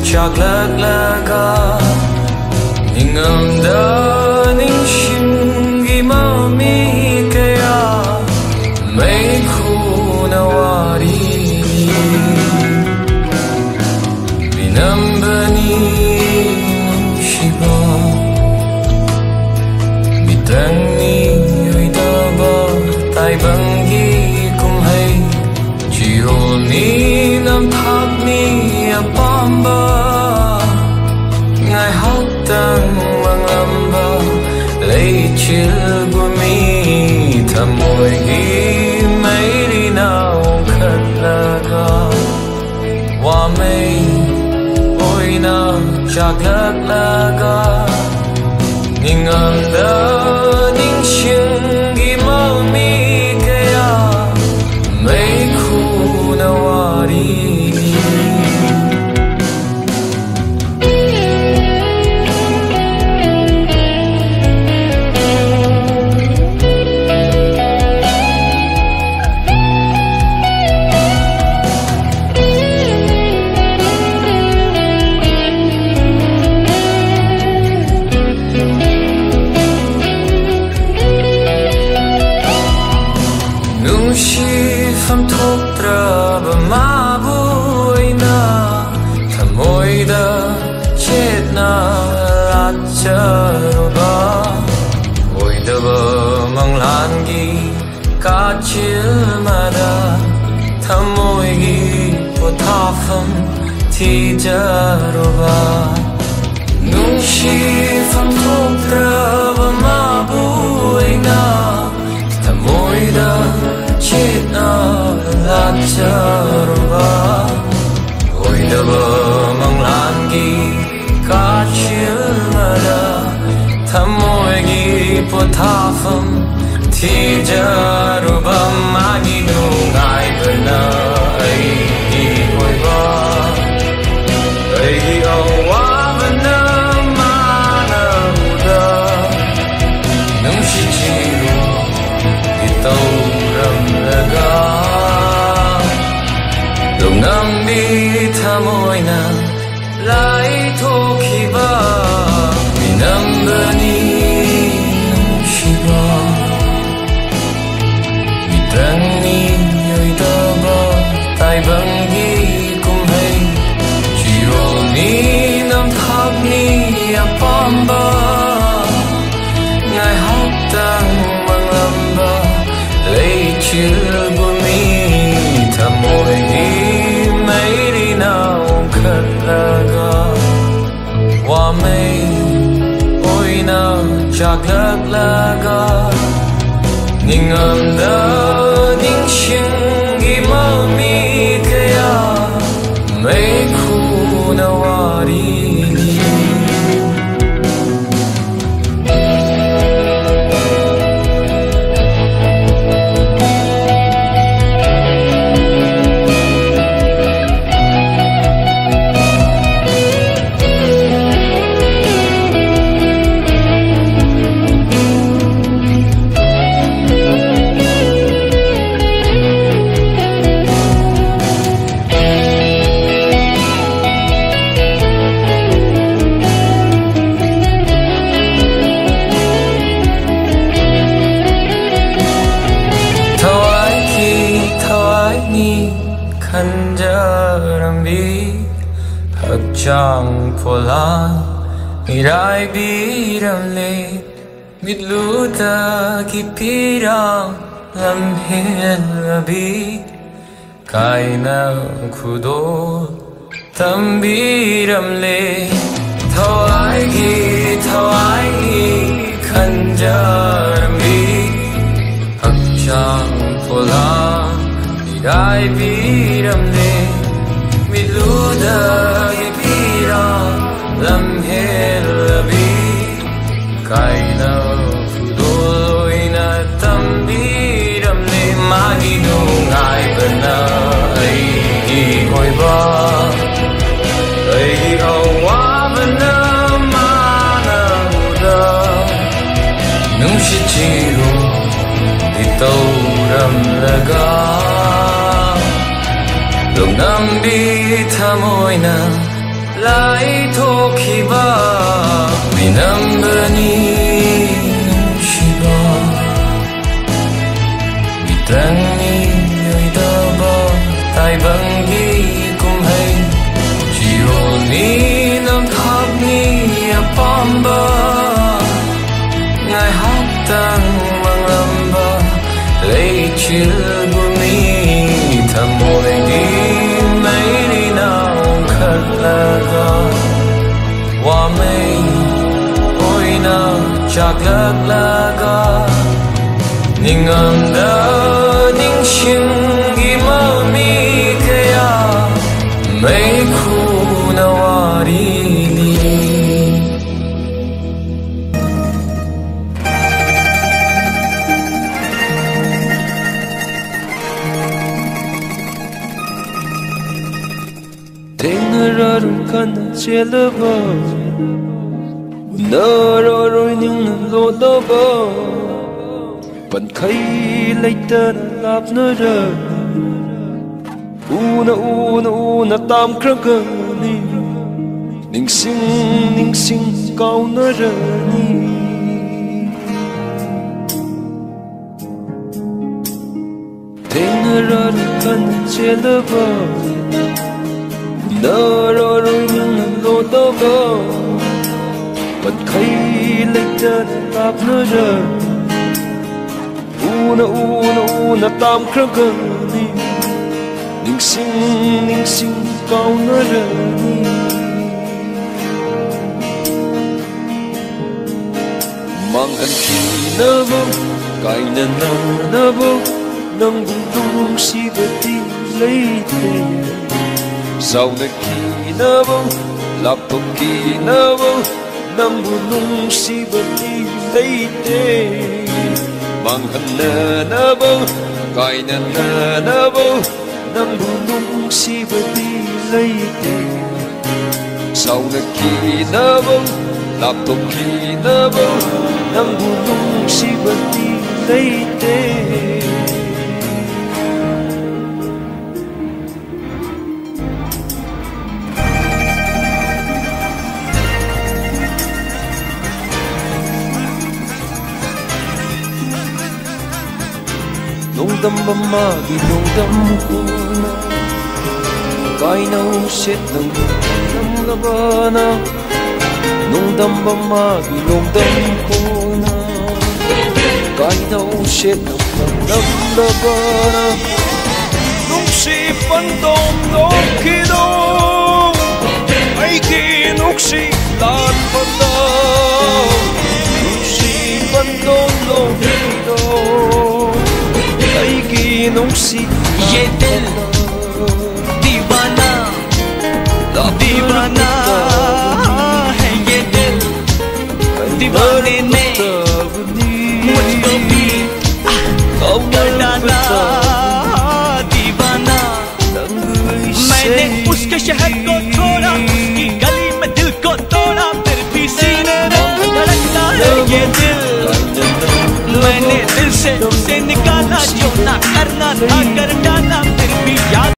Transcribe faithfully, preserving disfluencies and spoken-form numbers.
ꯆꯥꯛꯂꯛꯂꯒ ꯅꯤꯡꯉꯝꯗ ꯅꯤꯡꯁꯤꯡꯒꯤ ꯃꯃꯤ ꯀꯌꯥ ꯃꯩꯈꯨꯅ ꯋꯥꯔꯤ ꯕꯤꯅꯝꯕꯅꯤ ꯅꯨꯡꯁꯤꯕ ꯃꯤꯇꯪꯅꯤ ꯑꯣꯏꯗꯕ ꯇꯥꯏꯕꯪꯒꯤ ꯀꯨꯝꯍꯩ ꯆꯤꯔꯣꯜꯅꯤ ꯅꯝꯊꯥꯛꯅꯤ ꯑꯄꯥꯝꯕ ꯉꯥꯏꯍꯥꯛꯇꯪ ꯃꯪꯂꯝꯕ ꯂꯩꯆꯤꯜꯕꯨ ꯃꯤ ꯊꯃꯣꯏꯒꯤ ꯃꯩꯔꯤꯅ ꯑꯣꯟꯈꯠꯂꯒ ꯋꯥꯃꯩ ꯑꯣꯏꯅ ꯆꯥꯛꯂꯛꯂꯒ ꯅꯤꯡꯉꯝꯗ ꯅꯤꯡꯁꯤꯡꯒꯤ ꯃꯃꯤ ꯀꯌꯥ ꯃꯩꯈꯨꯅ ꯋꯥꯔꯤ ꯅꯨꯡꯁꯤꯐꯝ ꯊꯣꯛꯇ꯭ꯔꯕ ꯃꯥꯕꯨ ꯑꯩꯅ ꯊꯃꯣꯏꯗ ꯆꯦꯠꯅ ꯂꯥꯠꯆꯔꯨꯕ ꯑꯣꯏꯗꯕ ꯃꯪꯂꯥꯟꯒꯤ ꯀꯥꯆꯤꯜꯃꯗ ꯊꯃꯣꯏꯒꯤ ꯄꯣꯊꯥꯐꯝ ꯊꯤꯖꯔꯨꯕ ꯅꯨꯡꯁꯤꯐꯝ ꯊꯣꯛꯇ꯭ꯔꯕ ꯃꯥꯕꯨ ꯑꯩꯅ ꯊꯃꯣꯏꯗ ꯆꯦꯠꯅ ꯂꯥꯠꯆꯔꯨꯕ ꯑꯣꯏꯗꯕ ꯃꯪꯂꯥꯟꯒꯤ ꯀꯥꯆꯤꯜꯃꯗ ꯊꯃꯣꯏꯒꯤ ꯄꯣꯊꯥꯐꯝ ꯊꯤꯖꯔꯨꯕ ꯃꯥꯒꯤ ꯅꯨꯡꯉꯥꯏꯕꯅ ꯑꯩꯒꯤ ꯑꯣꯏꯕ ꯑꯩꯒꯤ ꯑꯋꯥꯕꯅ ꯃꯥꯅ ꯎꯗ ꯅꯨꯡꯁꯤꯆꯤꯔꯨ ꯇꯧꯔꯝꯂꯒ ꯂꯧꯅꯝꯕꯤ ꯊꯃꯣꯏꯅ ꯂꯥꯏꯊꯣꯛꯈꯤꯕ ꯃꯤꯅꯝꯕꯅꯤ ꯅꯨꯡꯁꯤꯕ ꯃꯤꯇꯪꯅꯤ ꯑꯣꯏꯗꯕ ꯇꯥꯏꯕꯪꯒꯤ ꯀꯨꯝꯍꯩ ꯆꯤꯔꯣꯜꯅꯤ ꯅꯝꯊꯥꯛꯅꯤ ꯑꯄꯥꯝꯕ ꯉꯥꯏꯍꯥꯛꯇꯪ ꯃꯪꯂꯝꯕ ꯂꯩꯆꯤꯜꯕꯨ ꯃꯤ ꯊꯃꯣꯏꯒꯤ ꯃꯩꯔꯤꯅ ꯑꯣꯟꯈꯠꯂꯒ ꯋꯥꯃꯩ ꯑꯣꯏꯅ ꯆꯥꯛꯂꯛꯂꯒ ꯅꯤꯡꯉꯝꯗ ꯅꯤꯡꯁꯤꯡꯒꯤ ꯃꯃꯤ ꯀꯌꯥ ꯃꯩꯈꯨꯅ ꯋꯥꯔꯤ ꯈꯟꯖꯔꯝꯕꯤ ꯍꯛꯆꯥꯡ ꯄꯣꯂꯥꯡ ꯃꯤꯔꯥꯏꯕꯤꯔꯝꯂꯦ ꯃꯤꯠꯂꯨꯗꯒꯤ ꯄꯤꯔꯥꯡ ꯂꯝꯍꯦꯜꯂꯕꯤ ꯀꯥꯏꯅ ꯈꯨꯗꯣꯜ ꯇꯝꯕꯤꯔꯝꯂꯦ ꯊꯋꯥꯏꯒꯤ ꯊꯋꯥꯏꯒꯤ ꯈꯟꯖꯔꯝꯕꯤ ꯍꯛꯆꯥꯡ ꯄꯣꯂꯥꯡ ꯃꯤꯔꯥꯏꯕꯤꯔꯝꯂꯦ ꯃꯤꯠꯂꯨꯗꯒꯤ ꯄꯤꯔꯥꯡ ꯂꯝꯍꯦꯜꯂꯕꯤ ꯀꯥꯏꯅ ꯈꯨꯗꯣꯜ ꯑꯣꯏꯅ ꯇꯝꯕꯤꯔꯝꯂꯦ ꯃꯥꯒꯤ ꯅꯨꯡꯉꯥꯏꯕꯅ ꯑꯩꯒꯤ ꯑꯣꯏꯕ ꯑꯩꯒꯤ ꯑꯋꯥꯕꯅ ꯃꯥꯅ ꯎꯗ ꯅꯨꯡꯁꯤꯆꯤꯔꯨ ꯇꯧꯔꯝꯂꯒ ꯂꯧꯅꯝꯕꯤ ꯊꯃꯣꯏꯅ lai thokiba minambani shiba mitani yoidaba taibangi kumhai jioni nam thapni apamba ngai hatang manglamba lei chil bumi thamoi ni mai nau khatlaga wa mai oina chaklaga ninganda ningshin gi mami kaya mai khuna wari Tengararun kana chelaba Nararoi ning lodaba Pan khai laitana lapnara Una una una tam kragani Ning sing ning sing kaunarani Tengararun kana chelaba Nararoi ning lodaba Pan khai laitana lapnara Una una una tam kragani Ning sing ning sing kaunarani Mangan kinabo kaina nanabo Nang bundung sibati leite Sauna kinabo lapok kinabo Nang bundung sibati leite Mangan nanabo kaina nanabo Nang bundung sibati leite Sauna kinabo lapok kinabo Nang bundung sibati leite Nung dam mamagi nung dam ko na Kay na usit ng dam labana Nung dam mamagi nung dam ko na Kay na usit ng dam labana Nung si pandong nung kinong Ay kinuksi lahat pandaw Nung si pandong nung kinong Ay kinuksi ये दिल दीवाना दीवाना है ये दिल दीवाने ने मुझको भी कर डाला दीवाना मैंने उसके शहर को छोड़ा उसकी गली में दिल को तोड़ा फिर भी सीने में धड़कता है ये दिल मैंने दिल से उसे निकाला जो ना करना था कर डाला